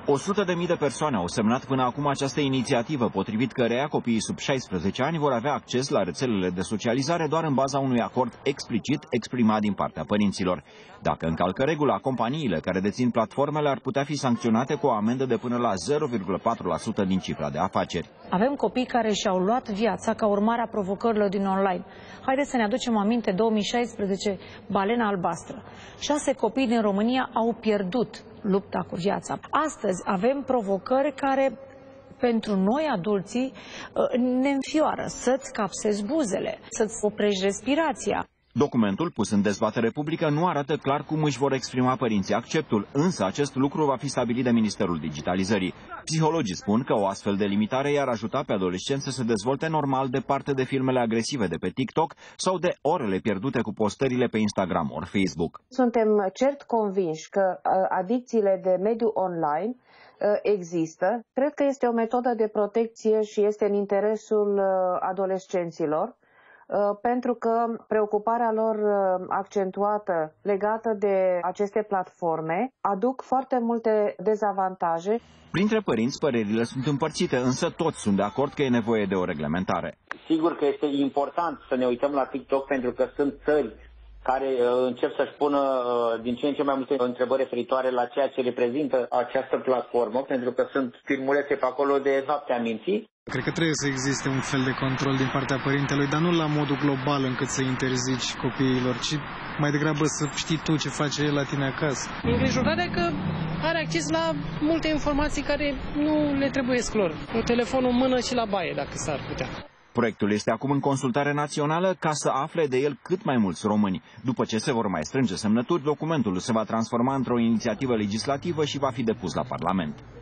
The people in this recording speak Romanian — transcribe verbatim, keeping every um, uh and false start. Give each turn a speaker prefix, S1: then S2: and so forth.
S1: o sută de mii de persoane au semnat până acum această inițiativă, potrivit căreia copiii sub șaisprezece ani vor avea acces la rețelele de socializare doar în baza unui acord explicit exprimat din partea părinților. Dacă încalcă regula, companiile care dețin platformele ar putea fi sancționate cu o amendă de până la zero virgulă patru la sută din cifra de afaceri.
S2: Avem copii care și-au luat viața ca urmare a provocărilor din online. Haideți să ne aducem aminte, două mii șaisprezece, balena albastră. Șase copii din România au pierdut lupta cu viața. Astăzi avem provocări care, pentru noi adulții, ne înfioară. Să-ți capsezi buzele, să-ți oprești respirația.
S1: Documentul pus în dezbatere publică nu arată clar cum își vor exprima părinții acceptul, însă acest lucru va fi stabilit de Ministerul Digitalizării. Psihologii spun că o astfel de limitare i-ar ajuta pe adolescenți să se dezvolte normal departe de filmele agresive de pe TikTok sau de orele pierdute cu postările pe Instagram ori Facebook.
S3: Suntem cert convinși că adicțiile de mediu online există. Cred că este o metodă de protecție și este în interesul adolescenților, pentru că preocuparea lor accentuată legată de aceste platforme aduc foarte multe dezavantaje.
S1: Printre părinți, părerile sunt împărțite, însă toți sunt de acord că e nevoie de o reglementare.
S4: Sigur că este important să ne uităm la TikTok, pentru că sunt țări care uh, încep să-și pună uh, din ce în ce mai multe întrebări referitoare la ceea ce reprezintă această platformă, pentru că sunt filmulețe pe acolo de noaptea minții.
S5: Cred că trebuie să existe un fel de control din partea părintelui, dar nu la modul global încât să interzici copiilor, ci mai degrabă să știi tu ce face el la tine acasă.
S6: Îngrijorarea că are acces la multe informații care nu le trebuie lor. Cu telefonul în mână și la baie, dacă s-ar putea.
S1: Proiectul este acum în consultare națională ca să afle de el cât mai mulți români. După ce se vor mai strânge semnături, documentul se va transforma într-o inițiativă legislativă și va fi depus la Parlament.